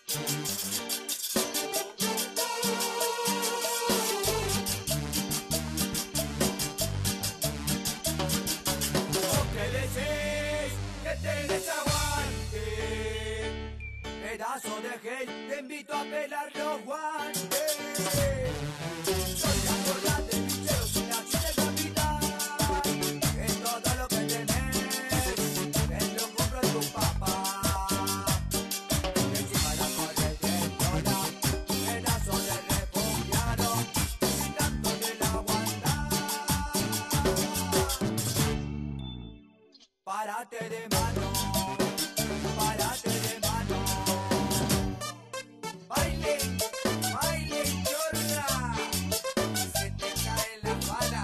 Que tenés aguante, pedazo de gel, te invito a pelar los guantes. Soy la gorda del bichero sin la chile capital. Es todo lo que tenés, te lo compro tu papá. Encima la corriente pedazo de refugiado, tanto de la aguantar. Párate de mano, párate de mano. Baile, baile, chorra, se te cae la bala.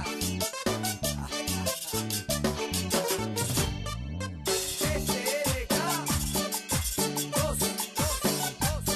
SRK 2, 2, 2,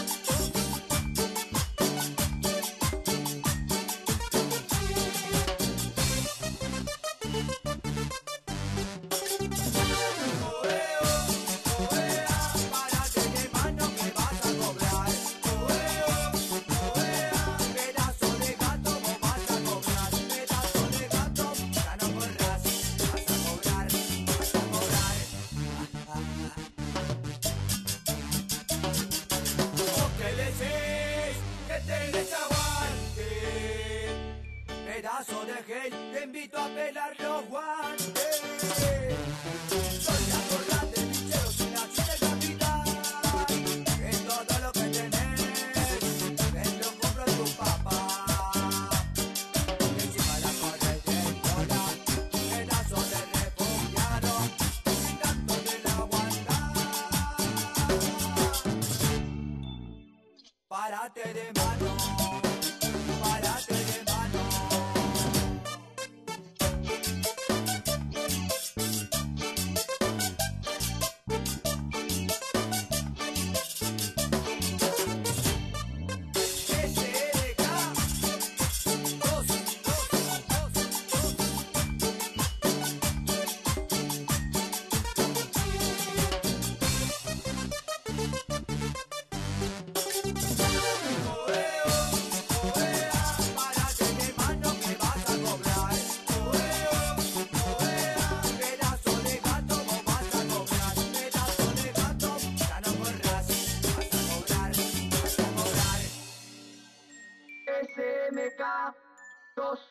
2. Que tenés aguante, pedazo de gel, te invito a pelar los guantes. Soy la gorda del bichero sin la chile capital. Es todo lo que tenés, te lo compro tu papá. Encima la corriente pedazo de refugiado, tanto de la aguantar. Párate de mano, párate de mano. SRK 2, 2, 2.